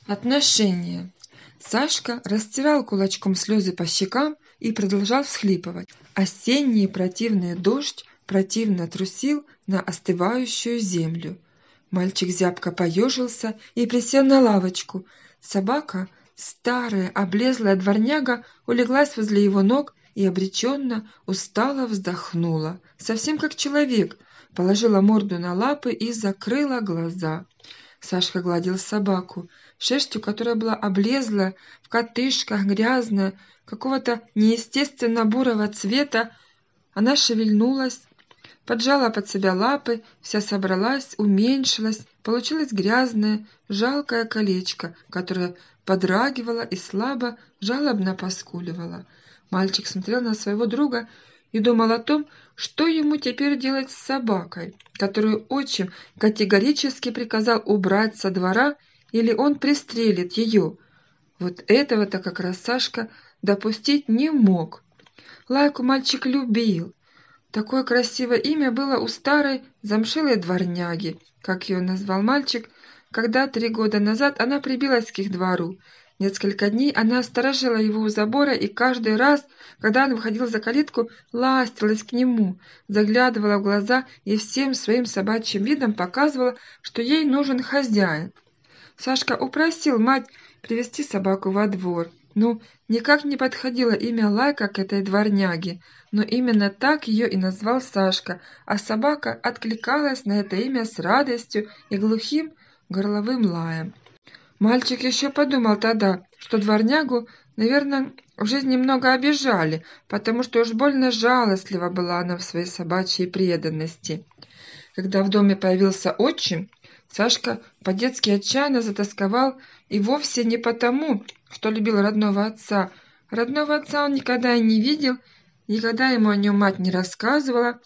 Отношения. Сашка растирал кулачком слезы по щекам и продолжал всхлипывать. Осенний противный дождь противно трусил на остывающую землю. Мальчик зябко поежился и присел на лавочку. Собака, старая, облезлая дворняга, улеглась возле его ног и обреченно, устало вздохнула, совсем как человек, положила морду на лапы и закрыла глаза. Сашка гладил собаку, шерстью которая была облезла, в котышках, грязная, какого-то неестественно бурого цвета. Она шевельнулась, поджала под себя лапы, вся собралась, уменьшилась, получилось грязное, жалкое колечко, которое подрагивало и слабо, жалобно поскуливало. Мальчик смотрел на своего друга и думал о том, что ему теперь делать с собакой, которую отчим категорически приказал убрать со двора, или он пристрелит ее. Вот этого-то как раз Сашка допустить не мог. Лайку мальчик любил. Такое красивое имя было у старой замшелой дворняги, как ее назвал мальчик, когда 3 года назад она прибилась к их двору. Несколько дней она сторожила его у забора, и каждый раз, когда он выходил за калитку, ластилась к нему, заглядывала в глаза и всем своим собачьим видом показывала, что ей нужен хозяин. Сашка упросил мать привести собаку во двор. Ну, никак не подходило имя Лайка к этой дворняге, но именно так ее и назвал Сашка, а собака откликалась на это имя с радостью и глухим горловым лаем. Мальчик еще подумал тогда, что дворнягу, наверное, в жизни много обижали, потому что уж больно жалостлива была она в своей собачьей преданности. Когда в доме появился отчим, Сашка по-детски отчаянно затосковал, и вовсе не потому, что любил родного отца. Родного отца он никогда и не видел, никогда ему о нем мать не рассказывала,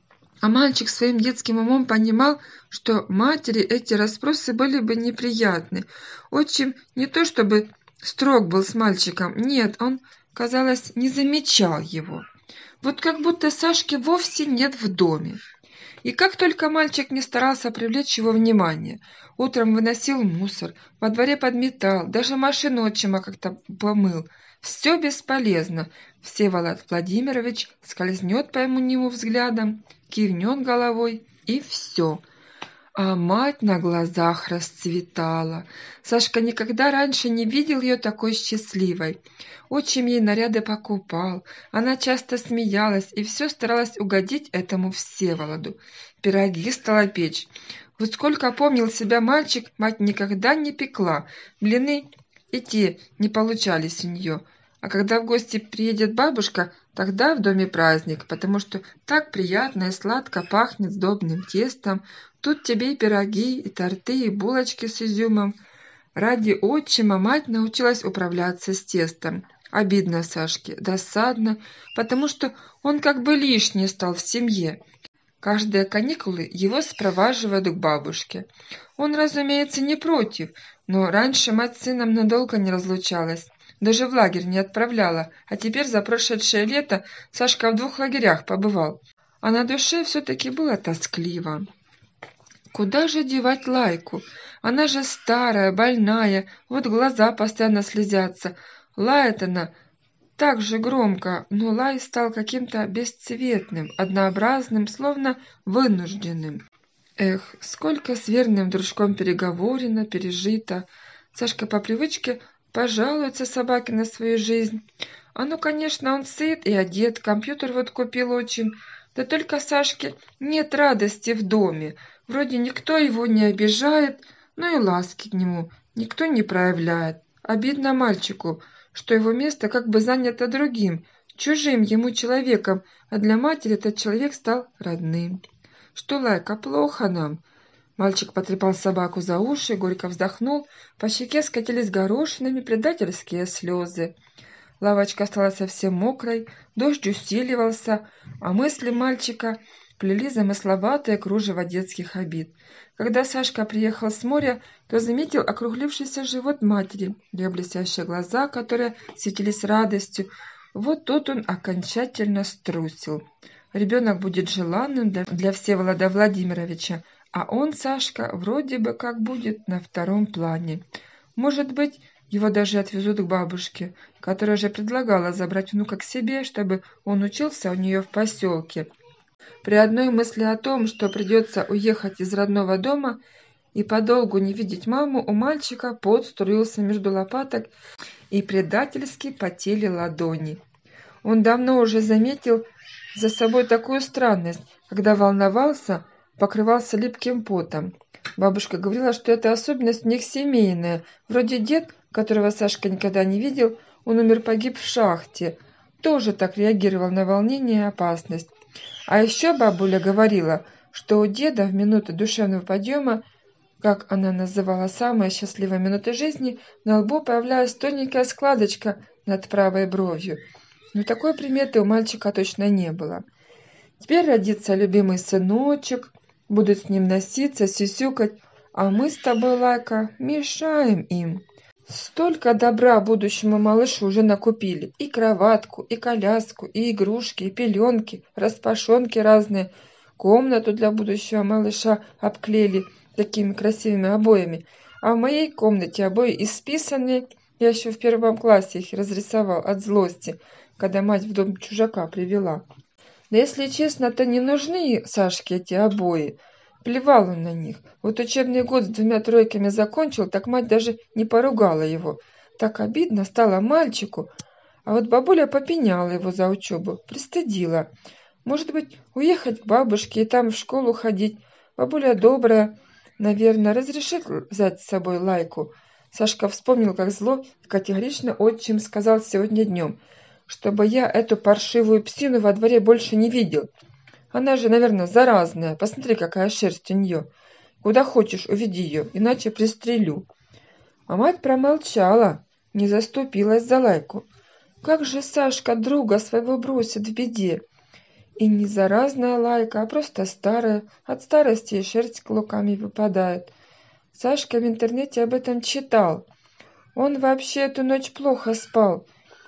а мальчик своим детским умом понимал, что матери эти расспросы были бы неприятны. Отчим не то чтобы строг был с мальчиком, нет, он, казалось, не замечал его. Вот как будто Сашки вовсе нет в доме. И как только мальчик не старался привлечь его внимание, утром выносил мусор, во дворе подметал, даже машину отчима как-то помыл. Все бесполезно. Всеволод Владимирович скользнет по нему взглядом, кивнет головой, и все. А мать на глазах расцветала. Сашка никогда раньше не видел ее такой счастливой. Отчим ей наряды покупал, она часто смеялась и все старалась угодить этому Всеволоду. Пироги стала печь. Вот сколько помнил себя мальчик, мать никогда не пекла. Блины и те не получались у нее. А когда в гости приедет бабушка, тогда в доме праздник, потому что так приятно и сладко пахнет сдобным тестом. Тут тебе и пироги, и торты, и булочки с изюмом. Ради отчима мать научилась управляться с тестом. Обидно Сашке, досадно, потому что он как бы лишний стал в семье. Каждые каникулы его спроваживают к бабушке. Он, разумеется, не против, но раньше мать с сыном надолго не разлучалась. Даже в лагерь не отправляла, а теперь за прошедшее лето Сашка в 2 лагерях побывал. А на душе все-таки было тоскливо. Куда же девать Лайку? Она же старая, больная, вот глаза постоянно слезятся. Лает она так же громко, но лай стал каким-то бесцветным, однообразным, словно вынужденным. Эх, сколько с верным дружком переговорено, пережито. Сашка по привычке пожалуется собаке на свою жизнь. А ну, конечно, он сыт и одет, компьютер вот купил очень. Да только Сашке нет радости в доме. Вроде никто его не обижает, но и ласки к нему никто не проявляет. Обидно мальчику, что его место как бы занято другим, чужим ему человеком, а для матери этот человек стал родным. Что, Лайка, плохо нам? Мальчик потрепал собаку за уши, горько вздохнул, по щеке скатились горошинами предательские слезы. Лавочка стала совсем мокрой, дождь усиливался, а мысли мальчика плели замысловатое кружево детских обид. Когда Сашка приехал с моря, то заметил округлившийся живот матери, ее блестящие глаза, которые светились радостью. Вот тут он окончательно струсил. Ребенок будет желанным для Всеволода Владимировича, а он, Сашка, вроде бы как будет на втором плане. Может быть, его даже отвезут к бабушке, которая же предлагала забрать внука к себе, чтобы он учился у нее в поселке. При одной мысли о том, что придется уехать из родного дома и подолгу не видеть маму, у мальчика пот струился между лопаток и предательски потели ладони. Он давно уже заметил за собой такую странность, когда волновался, покрывался липким потом. Бабушка говорила, что это особенность у них семейная. Вроде дед, которого Сашка никогда не видел, он погиб в шахте, тоже так реагировал на волнение и опасность. А еще бабуля говорила, что у деда в минуты душевного подъема, как она называла самые счастливые минуты жизни, на лбу появлялась тоненькая складочка над правой бровью. Но такой приметы у мальчика точно не было. Теперь родится любимый сыночек, будут с ним носиться, сюсюкать, а мы с тобой, Лайка, мешаем им. Столько добра будущему малышу уже накупили. И кроватку, и коляску, и игрушки, и пеленки, распашонки разные. Комнату для будущего малыша обклеили такими красивыми обоями. А в моей комнате обои исписанные. Я еще в 1 классе их разрисовал от злости, когда мать в дом чужака привела. Да если честно, то не нужны Сашке эти обои. Плевал он на них. Вот учебный год с 2 тройками закончил, так мать даже не поругала его. Так обидно стало мальчику. А вот бабуля попеняла его за учебу, пристыдила. Может быть, уехать к бабушке и там в школу ходить. Бабуля добрая, наверное, разрешит взять с собой Лайку. Сашка вспомнил, как зло и категорично отчим сказал сегодня днем, чтобы я эту паршивую псину во дворе больше не видел. Она же, наверное, заразная. Посмотри, какая шерсть у нее. Куда хочешь, уведи ее, иначе пристрелю. А мать промолчала, не заступилась за Лайку. Как же Сашка друга своего бросит в беде? И не заразная Лайка, а просто старая. От старости и шерсть клоками выпадает. Сашка в интернете об этом читал. Он вообще эту ночь плохо спал.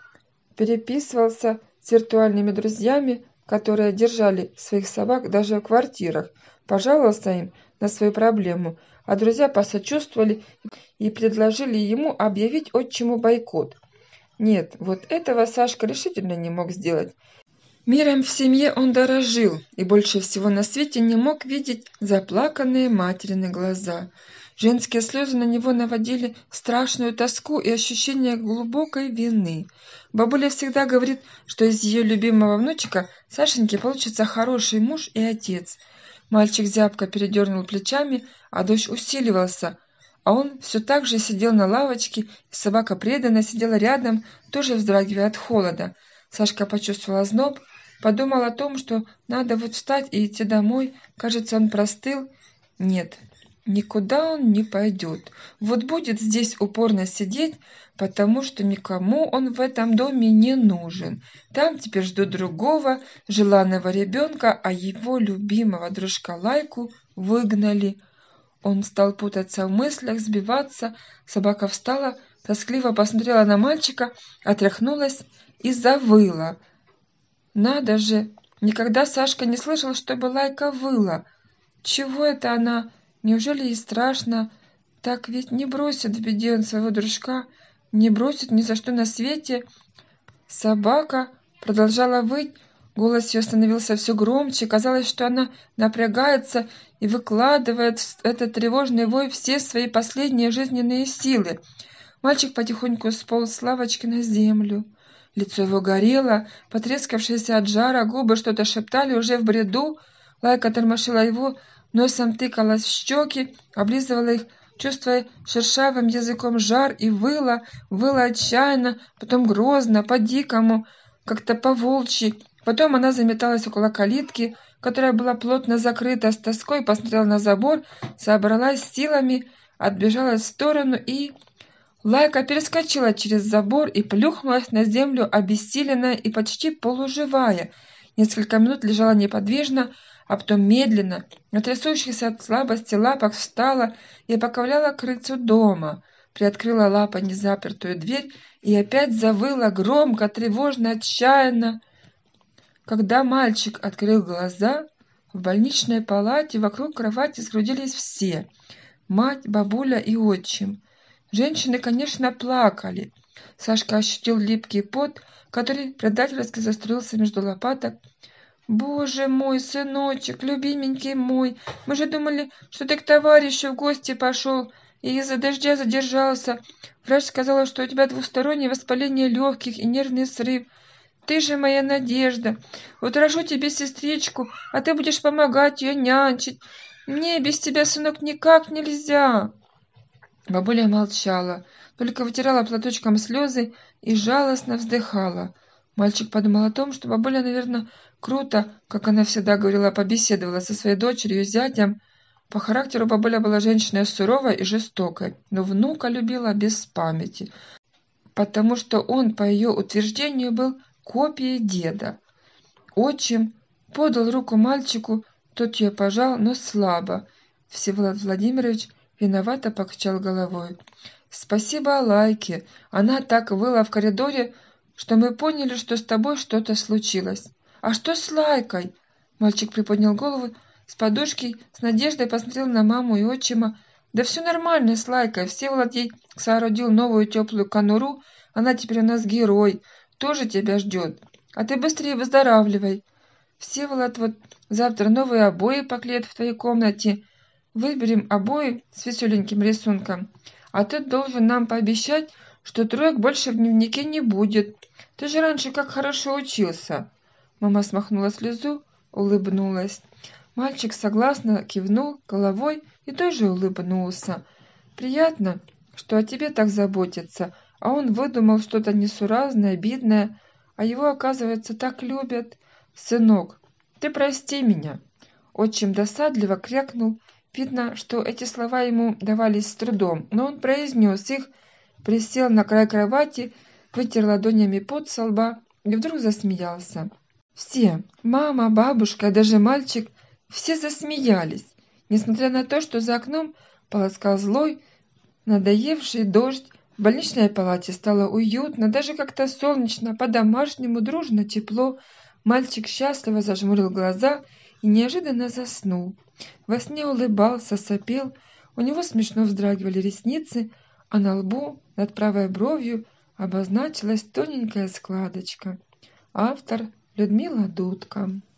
Переписывался с виртуальными друзьями, которые держали своих собак даже в квартирах, пожаловался им на свою проблему, а друзья посочувствовали и предложили ему объявить отчиму бойкот. Нет, вот этого Сашка решительно не мог сделать. Миром в семье он дорожил и больше всего на свете не мог видеть заплаканные материны глаза. Женские слезы на него наводили страшную тоску и ощущение глубокой вины. Бабуля всегда говорит, что из ее любимого внучка Сашеньки получится хороший муж и отец. Мальчик зябко передернул плечами, а дождь усиливался, а он все так же сидел на лавочке, и собака преданно сидела рядом, тоже вздрагивая от холода. Сашка почувствовал озноб, подумал о том, что надо вот встать и идти домой. Кажется, он простыл. Нет, никуда он не пойдет. Вот будет здесь упорно сидеть, потому что никому он в этом доме не нужен. Там теперь ждут другого, желанного ребенка, а его любимого дружка Лайку выгнали. Он стал путаться в мыслях, сбиваться. Собака встала, тоскливо посмотрела на мальчика, отряхнулась и завыла. Надо же, никогда Сашка не слышал, чтобы Лайка выла. Чего это она? Неужели ей страшно? Так ведь не бросит в беде он своего дружка, не бросит ни за что на свете. Собака продолжала выть, голос ее становился все громче, казалось, что она напрягается и выкладывает в этот тревожный вой все свои последние жизненные силы. Мальчик потихоньку сполз с лавочки на землю. Лицо его горело, потрескавшиеся от жара, губы что-то шептали уже в бреду. Лайка тормошила его, носом тыкалась в щеки, облизывала их, чувствуя шершавым языком жар, и выла отчаянно, потом грозно, по-дикому, как-то по-волчьи. Потом она заметалась около калитки, которая была плотно закрыта, с тоской посмотрела на забор, собралась силами, отбежала в сторону и... Лайка перескочила через забор и плюхнулась на землю, обессиленная и почти полуживая. Несколько минут лежала неподвижно, а потом медленно, на трясущихся от слабости лапах встала и поковыляла к крыльцу дома, приоткрыла лапой незапертую дверь и опять завыла громко, тревожно, отчаянно. Когда мальчик открыл глаза, в больничной палате вокруг кровати сгрудились все — мать, бабуля и отчим. Женщины, конечно, плакали. Сашка ощутил липкий пот, который предательски заструился между лопаток. «Боже мой, сыночек, любименький мой, мы же думали, что ты к товарищу в гости пошел и из-за дождя задержался. Врач сказала, что у тебя двустороннее воспаление легких и нервный срыв. Ты же моя надежда. Вот рожу тебе сестричку, а ты будешь помогать ее нянчить. Мне без тебя, сынок, никак нельзя». Бабуля молчала, только вытирала платочком слезы и жалостно вздыхала. Мальчик подумал о том, что бабуля, наверное, круто, как она всегда говорила, побеседовала со своей дочерью и зятем. По характеру бабуля была женщиной суровой и жестокой, но внука любила без памяти, потому что он, по ее утверждению, был копией деда. Отчим подал руку мальчику, тот ее пожал, но слабо. Всеволод Владимирович виновато покачал головой. «Спасибо Алайке. Она так выла в коридоре, что мы поняли, что с тобой что-то случилось». «А что с Лайкой?» Мальчик приподнял голову с подушки, с надеждой посмотрел на маму и отчима. «Да все нормально с Лайкой. Всеволод ей соорудил новую теплую конуру. Она теперь у нас герой. Тоже тебя ждет. А ты быстрее выздоравливай. Всеволод, вот завтра новые обои поклеят в твоей комнате. Выберем обои с веселеньким рисунком. А ты должен нам пообещать, что троек больше в дневнике не будет. Ты же раньше как хорошо учился». Мама смахнула слезу, улыбнулась. Мальчик согласно кивнул головой и тоже улыбнулся. «Приятно, что о тебе так заботятся, а он выдумал что-то несуразное, обидное, а его, оказывается, так любят. Сынок, ты прости меня». Отчим досадливо крякнул. Видно, что эти слова ему давались с трудом, но он произнес их, присел на край кровати, вытер ладонями пот со лба и вдруг засмеялся. Все, мама, бабушка и даже мальчик, все засмеялись, несмотря на то, что за окном полоскал злой, надоевший дождь. В больничной палате стало уютно, даже как-то солнечно, по-домашнему, дружно, тепло. Мальчик счастливо зажмурил глаза и неожиданно заснул. Во сне улыбался, сопел, у него смешно вздрагивали ресницы, а на лбу над правой бровью обозначилась тоненькая складочка. Автор Людмила Дудка.